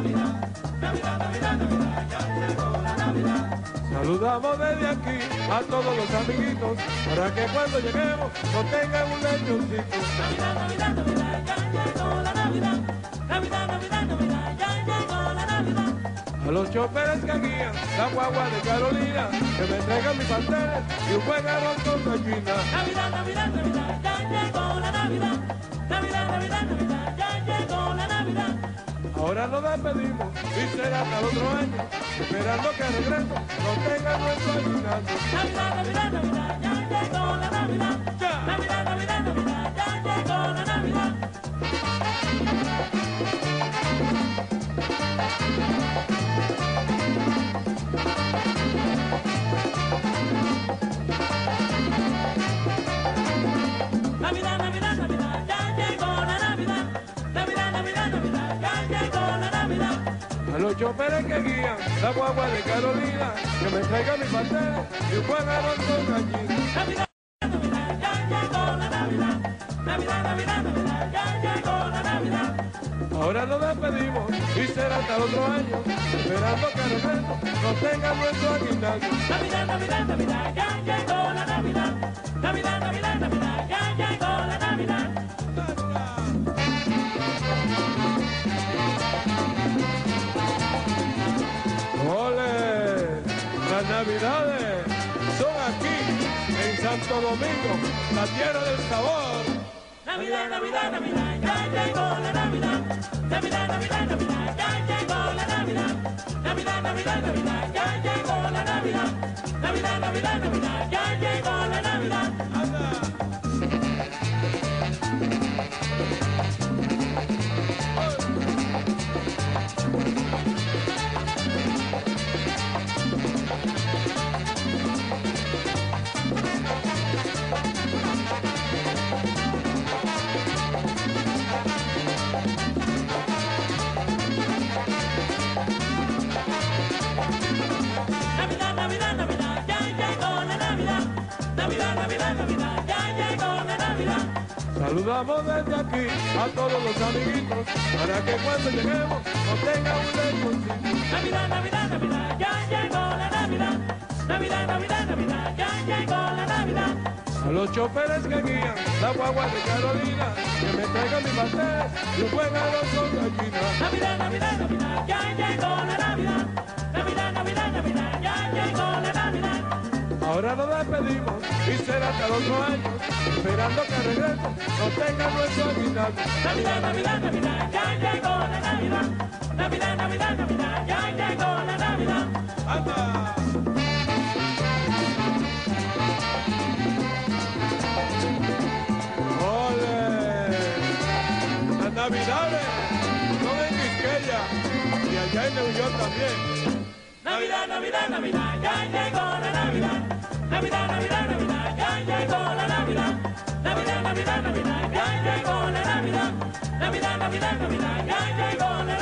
Saludamos desde aquí a todos los amiguitos para que cuando lleguemos no tengan un lechoncito. Navidad, Navidad, Navidad, ya llegó la Navidad. Navidad, Navidad, Navidad, ya llegó la Navidad. A los choferes que guían la guagua de Carolina, que me traigan mis pasteles y un buen arroz con gallina. Navidad, Navidad, Navidad, ya llegó la Navidad. Navidad, Navidad, Navidad, ya llegó la Navidad. Ahora nos despedimos y será hasta el otro año, esperando que regreso no tenga nuestro aguinaldo. Navidad, Navidad, Navidad, ya llegó la Navidad. Navidad, Navidad, Navidad, ya llegó la Navidad. Navidad, Navidad, Navidad, ya llegó la Navidad. Navidad, Navidad, Navidad, ya llegó la Navidad. A los choferes que guían la guagua de Carolina, que me traigan mis pasteles y un buen arroz con gallina. Navidad, Navidad, ya llegó la Navidad. Navidad, Navidad, Navidad, ya llegó la Navidad. Ahora nos despedimos y será hasta el otro año, esperando que regreso no tenga nuestro aguinaldo. Navidad, Navidad, Navidad, ya llegó la Navidad. Navidad, Navidad, Navidad, ya llegó la Navidad. ¡Ole! Las navidades son aquí, en Santo Domingo, la tierra del sabor. Navidad, Navidad, Navidad, ya llegó la Navidad. Navidad, Navidad, Navidad, ya llegó la Navidad. Navidad, Navidad, Navidad, ya llegó la Navidad. Navidad, Navidad, Navidad, ya llegó la Navidad. Navidad, Navidad, Navidad, ya llegó la Navidad. Navidad, Navidad, Navidad, ya llegó la Navidad. Saludamos desde aquí a todos los amiguitos, para que cuando lleguemos no tenga un lechoncito. Navidad, Navidad, Navidad, ya llegó la Navidad. Navidad, Navidad, Navidad, ya llegó la Navidad. A los choferes que guían la guagua de Carolina, que me traigan mis pasteles y un buen arroz con gallina. Navidad, Navidad, Navidad, ya llegó la Navidad. Navidad, Navidad, Navidad, ya llegó la Navidad. Ahora nos despedimos y será hasta el otro año, esperando que regreso no tenga nuestro aguinaldo. Navidad, Navidad, Navidad, ya llegó la Navidad. Navidad, Navidad, Navidad, ya llegó la Navidad. ¡Anda! ¡Ole! Las navidades son en Quisqueya y allá en New York también. Navidad, Navidad, Navidad, ya llegó la Navidad. Navidad, Navidad, Navidad, ya llegó la Navidad. Navidad, Navidad, Navidad, ya llegó la Navidad. Navidad, Navidad, Navidad, ya llegó la